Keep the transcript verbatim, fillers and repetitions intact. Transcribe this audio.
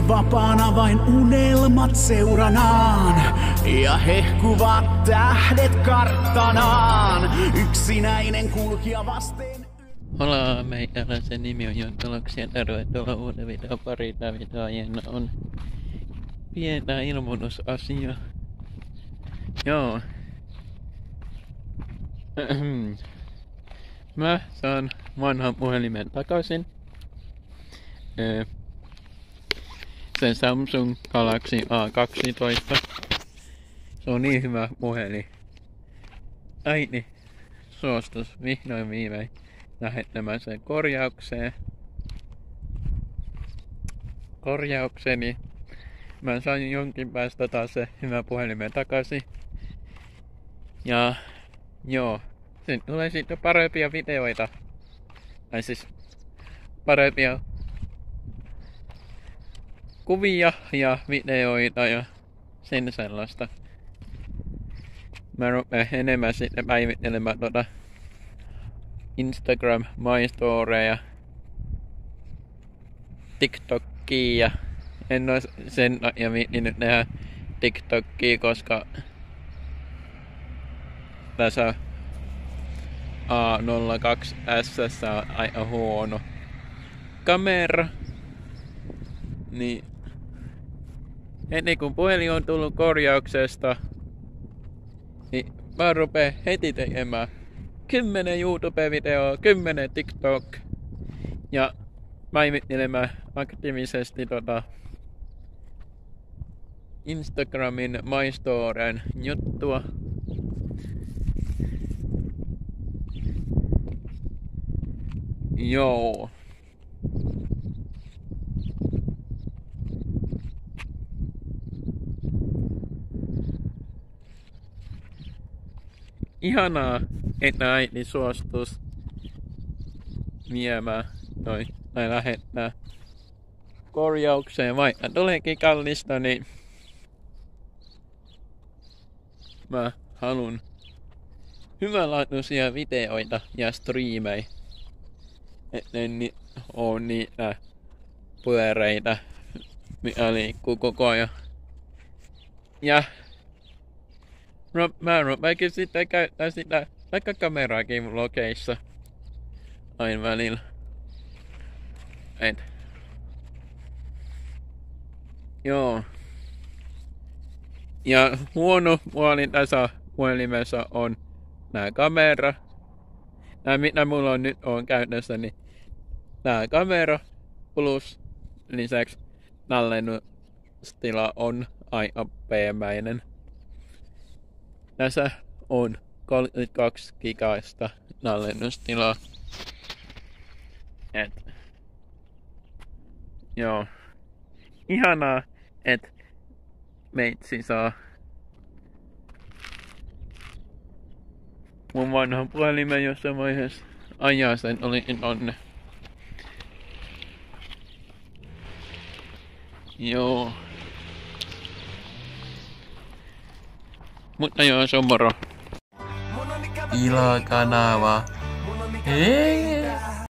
Mieli vapaana vain unelmat seuranaan. Ja hehkuvat tähdet karttanaan. Yksinäinen kulkija vasten. Hola, meikäläisen nimi on Jontoloksi ja tervetuloa uuden videon pariin. Tämä video aiheena on pienä ilmoitusasia. Joo. Mä saan vanhan puhelimen takaisin. Öö, sen Samsung Galaxy A kaksitoista. Se on niin hyvä puhelin. Äiti suostus vihdoin viimein lähettämään sen korjaukseen. Korjaukseni. Mä sain jonkin päästä taas se hyvä puhelimen takaisin. Ja joo, sen tulee sitten parempia videoita. Tai siis parempia kuvia ja videoita ja sen sellaista. Mä rupean enemmän sitten päivittelemään tuota Instagram, My Storeja, TikTokia. En oo sen takia viittinyt tehdä TikTokia, koska tässä A nolla kaksi S on aika huono kamera. Niin heti kun puhelin on tullut korjauksesta, niin mä rupeen heti tekemään kymmenen YouTube-videoa, kymmenen TikTok ja päivittelemään aktiivisesti tota Instagramin My Storen juttua. Joo. Ihanaa, että äiti suostus viemään toi, tai lähettää korjaukseen, vaikka tuleekin kallista, niin mä haluan hyvänlaatuisia videoita ja striimejä, ettei ni oo niitä pyöreitä, mikä liikkuu koko ajan. Ja mä rupeankin sitten käyttää sitä vaikka kameraakin vlogeissa aina välillä. Et. Joo. Ja huono puoli tässä puhelimessa on nää kamera. Nää mitä mulla on nyt on käytössä, niin nää kamera plus lisäksi tallennustila on aika pehmäinen. Tässä on kolmekymmentäkaksi gigaista tallennustilaa. Et. Joo. Ihanaa, että meitsi saa mun vanhan puhelimen jossain vaiheessa ajaa sen olikin tonne. Joo. Mutta joo, se on moro. Ilokanava. Hei!